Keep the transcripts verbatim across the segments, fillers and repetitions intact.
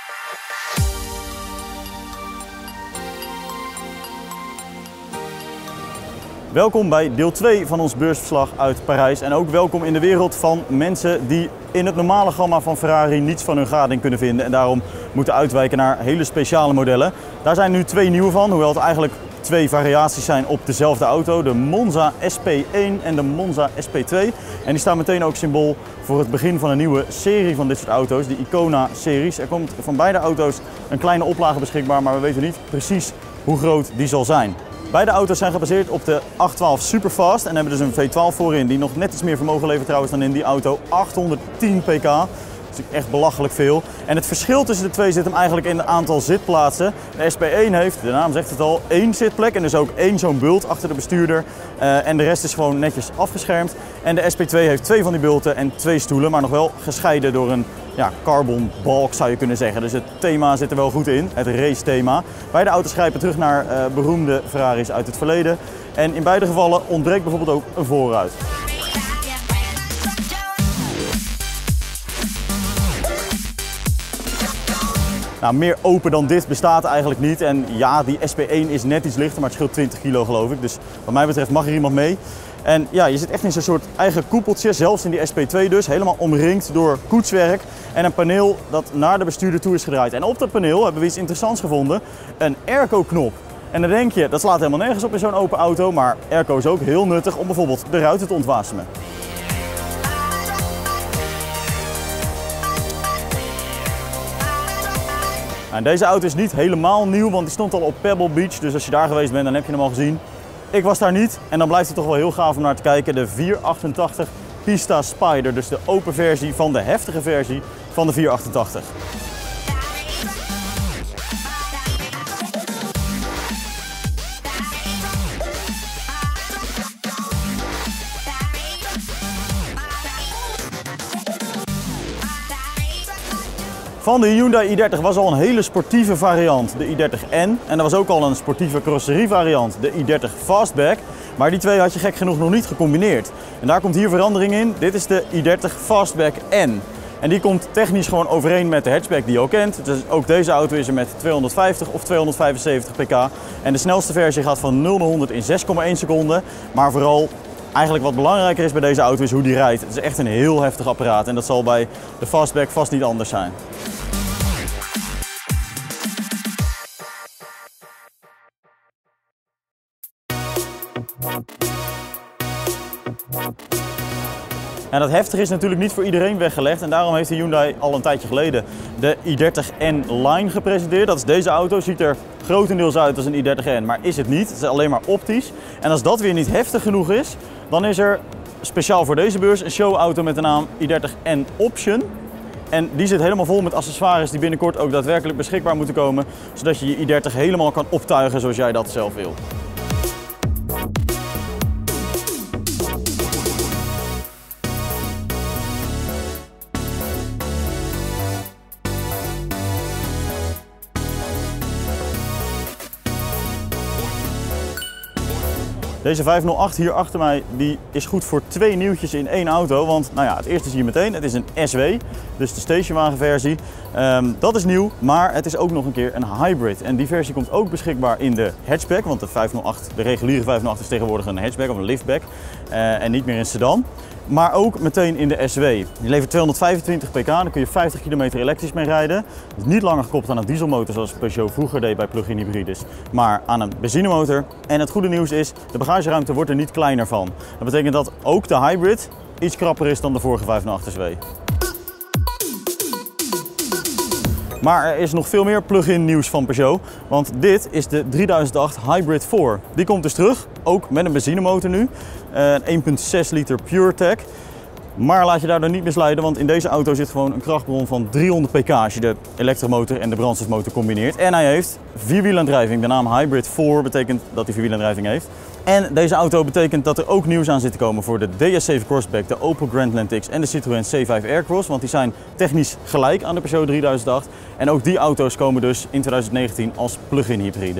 Welkom bij deel twee van ons beursverslag uit Parijs en ook welkom in de wereld van mensen die in het normale gamma van Ferrari niets van hun gading kunnen vinden en daarom moeten uitwijken naar hele speciale modellen. Daar zijn nu twee nieuwe van, hoewel het eigenlijk twee variaties zijn op dezelfde auto, de Monza S P één en de Monza S P twee. En die staan meteen ook symbool voor het begin van een nieuwe serie van dit soort auto's, de Icona-series. Er komt van beide auto's een kleine oplage beschikbaar, maar we weten niet precies hoe groot die zal zijn. Beide auto's zijn gebaseerd op de acht twaalf Superfast en hebben dus een V twaalf voorin die nog net iets meer vermogen levert trouwens dan in die auto, achthonderdtien pk. Dat is echt belachelijk veel. En het verschil tussen de twee zit hem eigenlijk in het aantal zitplaatsen. De S P één heeft, de naam zegt het al, één zitplek en dus ook één zo'n bult achter de bestuurder. Uh, en de rest is gewoon netjes afgeschermd. En de S P twee heeft twee van die bulten en twee stoelen, maar nog wel gescheiden door een ja, carbon balk zou je kunnen zeggen. Dus het thema zit er wel goed in, het race thema. Beide auto's grijpen terug naar uh, beroemde Ferraris uit het verleden. En in beide gevallen ontbreekt bijvoorbeeld ook een voorruit. Nou, meer open dan dit bestaat eigenlijk niet. En ja, die S P één is net iets lichter, maar het scheelt twintig kilo geloof ik. Dus wat mij betreft mag er iemand mee. En ja, je zit echt in zo'n soort eigen koepeltje, zelfs in die S P twee dus. Helemaal omringd door koetswerk en een paneel dat naar de bestuurder toe is gedraaid. En op dat paneel hebben we iets interessants gevonden, een airco-knop. En dan denk je, dat slaat helemaal nergens op in zo'n open auto, maar airco is ook heel nuttig om bijvoorbeeld de ruiten te ontwasemen. En deze auto is niet helemaal nieuw, want die stond al op Pebble Beach. Dus als je daar geweest bent, dan heb je hem al gezien. Ik was daar niet en dan blijft het toch wel heel gaaf om naar te kijken. De vierhonderdachtachtig Pista Spider, dus de open versie van de heftige versie van de vierhonderdachtachtig. Van de Hyundai i dertig was al een hele sportieve variant, de i dertig N. En er was ook al een sportieve carrosserie variant, de i dertig Fastback. Maar die twee had je gek genoeg nog niet gecombineerd. En daar komt hier verandering in. Dit is de i dertig Fastback N. En die komt technisch gewoon overeen met de hatchback die je al kent. Dus ook deze auto is er met tweehonderdvijftig of tweehonderdvijfenzeventig pk. En de snelste versie gaat van nul naar honderd in zes komma één seconden. Maar vooral, eigenlijk wat belangrijker is bij deze auto is hoe die rijdt. Het is echt een heel heftig apparaat en dat zal bij de Fastback vast niet anders zijn. En dat heftig is natuurlijk niet voor iedereen weggelegd en daarom heeft de Hyundai al een tijdje geleden de i dertig N Line gepresenteerd. Dat is deze auto, ziet er grotendeels uit als een i dertig N, maar is het niet. Het is alleen maar optisch. En als dat weer niet heftig genoeg is, dan is er speciaal voor deze beurs een showauto met de naam i dertig N Option. En die zit helemaal vol met accessoires die binnenkort ook daadwerkelijk beschikbaar moeten komen, zodat je je i dertig helemaal kan optuigen zoals jij dat zelf wil. Deze vijfhonderdacht hier achter mij die is goed voor twee nieuwtjes in één auto. Want nou ja, het eerste zie je meteen, het is een S W, dus de stationwagenversie. Um, dat is nieuw, maar het is ook nog een keer een hybrid. En die versie komt ook beschikbaar in de hatchback, want de vijfhonderdacht, de reguliere vijfhonderdacht is tegenwoordig een hatchback of een liftback uh, en niet meer een sedan. Maar ook meteen in de S W. Die levert tweehonderdvijfentwintig pk, daar kun je vijftig kilometer elektrisch mee rijden. Het is niet langer gekoppeld aan een dieselmotor zoals Peugeot vroeger deed bij plug-in hybrides, maar aan een benzinemotor. En het goede nieuws is, de bagageruimte wordt er niet kleiner van. Dat betekent dat ook de hybrid iets krapper is dan de vorige vijfhonderdacht S W. Maar er is nog veel meer plug-in nieuws van Peugeot, want dit is de drieduizend acht Hybrid vier. Die komt dus terug, ook met een benzinemotor nu, een één komma zes liter PureTech. Maar laat je daardoor niet misleiden, want in deze auto zit gewoon een krachtbron van driehonderd pk als je de elektromotor en de brandstofmotor combineert. En hij heeft vierwielaandrijving. De naam Hybrid vier betekent dat hij vierwielaandrijving heeft. En deze auto betekent dat er ook nieuws aan zit te komen voor de D S zeven Crossback, de Opel Grandland X en de Citroën C vijf Aircross. Want die zijn technisch gelijk aan de Peugeot drieduizend acht. En ook die auto's komen dus in twintig negentien als plug-in hybride.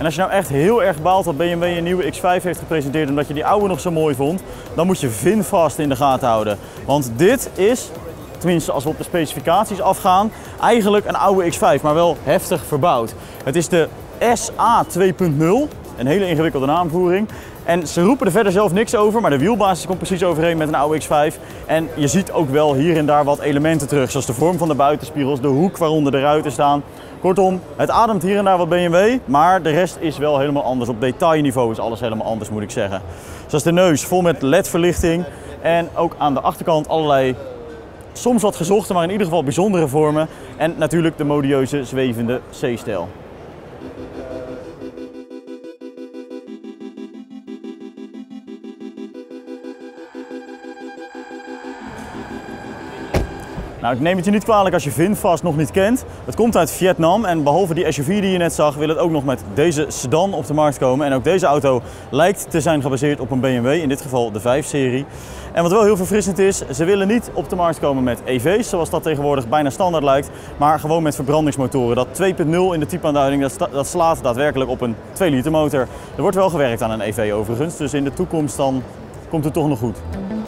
En als je nou echt heel erg baalt dat B M W een nieuwe X vijf heeft gepresenteerd omdat je die oude nog zo mooi vond, dan moet je VinFast in de gaten houden. Want dit is, tenminste als we op de specificaties afgaan, eigenlijk een oude X vijf, maar wel heftig verbouwd. Het is de S A twee punt nul, een hele ingewikkelde naamvoering. En ze roepen er verder zelf niks over, maar de wielbasis komt precies overeen met een oude X vijf. En je ziet ook wel hier en daar wat elementen terug, zoals de vorm van de buitenspiegels, de hoek waaronder de ruiten staan. Kortom, het ademt hier en daar wat B M W, maar de rest is wel helemaal anders. Op detailniveau is alles helemaal anders, moet ik zeggen. Zoals de neus vol met L E D-verlichting en ook aan de achterkant allerlei soms wat gezochte, maar in ieder geval bijzondere vormen. En natuurlijk de modieuze zwevende C-stijl. Nou, ik neem het je niet kwalijk als je VinFast nog niet kent. Het komt uit Vietnam en behalve die S U V die je net zag, wil het ook nog met deze sedan op de markt komen. En ook deze auto lijkt te zijn gebaseerd op een B M W, in dit geval de vijf serie. En wat wel heel verfrissend is, ze willen niet op de markt komen met E V's, zoals dat tegenwoordig bijna standaard lijkt, maar gewoon met verbrandingsmotoren. Dat twee punt nul in de typeaanduiding, dat, dat slaat daadwerkelijk op een twee liter motor. Er wordt wel gewerkt aan een E V overigens, dus in de toekomst dan komt het toch nog goed.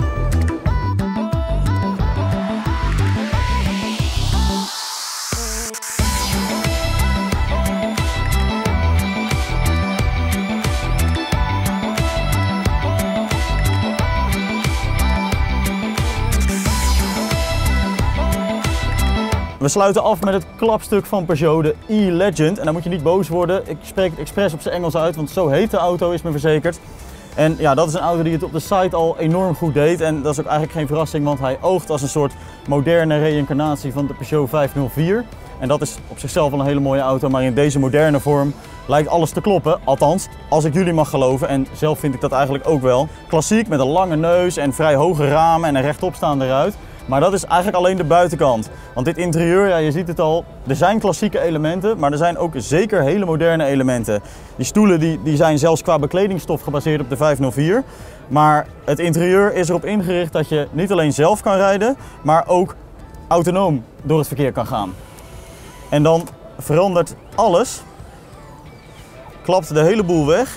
We sluiten af met het klapstuk van Peugeot, de E-Legend. En dan moet je niet boos worden, ik spreek het expres op zijn Engels uit, want zo heet de auto, is me verzekerd. En ja, dat is een auto die het op de site al enorm goed deed. En dat is ook eigenlijk geen verrassing, want hij oogt als een soort moderne reïncarnatie van de Peugeot vijfhonderdvier. En dat is op zichzelf wel een hele mooie auto, maar in deze moderne vorm lijkt alles te kloppen. Althans, als ik jullie mag geloven, en zelf vind ik dat eigenlijk ook wel. Klassiek met een lange neus en vrij hoge ramen en een rechtopstaande ruit. Maar dat is eigenlijk alleen de buitenkant. Want dit interieur, ja, je ziet het al, er zijn klassieke elementen, maar er zijn ook zeker hele moderne elementen. Die stoelen die, die zijn zelfs qua bekledingstof gebaseerd op de vijfhonderdvier. Maar het interieur is erop ingericht dat je niet alleen zelf kan rijden, maar ook autonoom door het verkeer kan gaan. En dan verandert alles, klapt de hele boel weg,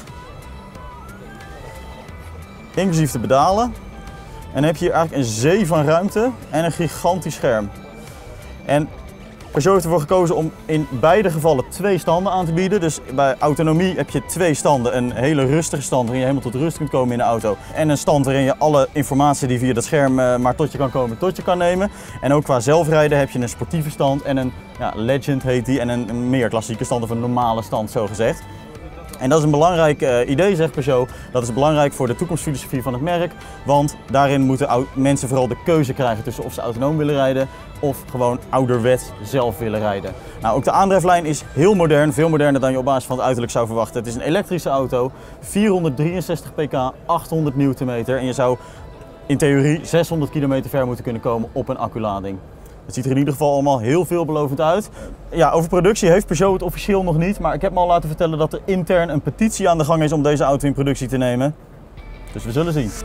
inclusief de pedalen. En dan heb je hier eigenlijk een zee van ruimte en een gigantisch scherm. En Peugeot heeft ervoor gekozen om in beide gevallen twee standen aan te bieden. Dus bij autonomie heb je twee standen. Een hele rustige stand waarin je helemaal tot rust kunt komen in de auto. En een stand waarin je alle informatie die via dat scherm maar tot je kan komen, tot je kan nemen. En ook qua zelfrijden heb je een sportieve stand en een ja, Legend heet die. En een, een meer klassieke stand of een normale stand zo gezegd. En dat is een belangrijk uh, idee, zegt Peugeot. Dat is belangrijk voor de toekomstfilosofie van het merk. Want daarin moeten mensen vooral de keuze krijgen tussen of ze autonoom willen rijden of gewoon ouderwets zelf willen rijden. Nou, ook de aandrijflijn is heel modern, veel moderner dan je op basis van het uiterlijk zou verwachten. Het is een elektrische auto, vierhonderddrieënzestig pk, achthonderd newtonmeter en je zou in theorie zeshonderd kilometer ver moeten kunnen komen op een acculading. Het ziet er in ieder geval allemaal heel veelbelovend uit. Ja, over productie heeft Peugeot het officieel nog niet, maar ik heb me al laten vertellen dat er intern een petitie aan de gang is om deze auto in productie te nemen. Dus we zullen zien.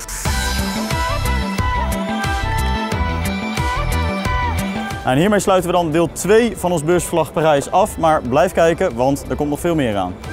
Nou, en hiermee sluiten we dan deel twee van ons beursverslag Parijs af, maar blijf kijken, want er komt nog veel meer aan.